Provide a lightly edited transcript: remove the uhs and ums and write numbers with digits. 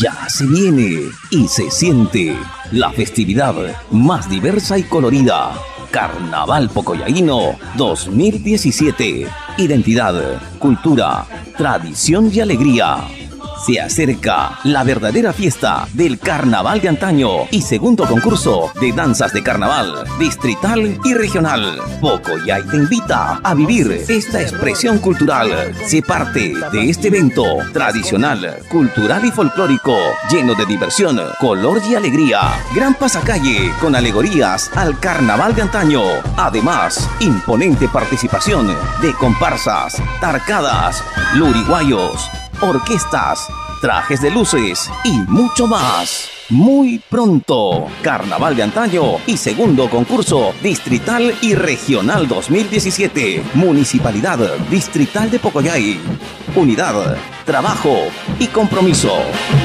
Ya se viene y se siente la festividad más diversa y colorida. Carnaval Pocoyaíno 2017. Identidad, cultura, tradición y alegría. Se acerca la verdadera fiesta del carnaval de antaño y segundo concurso de danzas de carnaval distrital y regional. Pocoyay te invita a vivir esta expresión cultural. Sé parte de este evento tradicional, cultural y folclórico, lleno de diversión, color y alegría. Gran pasacalle con alegorías al carnaval de antaño. Además, imponente participación de comparsas, tarcadas, luriguayos, orquestas, trajes de luces y mucho más. Muy pronto, Carnaval de Antaño y segundo concurso distrital y regional 2017. Municipalidad Distrital de Pocoyay. Unidad, trabajo y compromiso.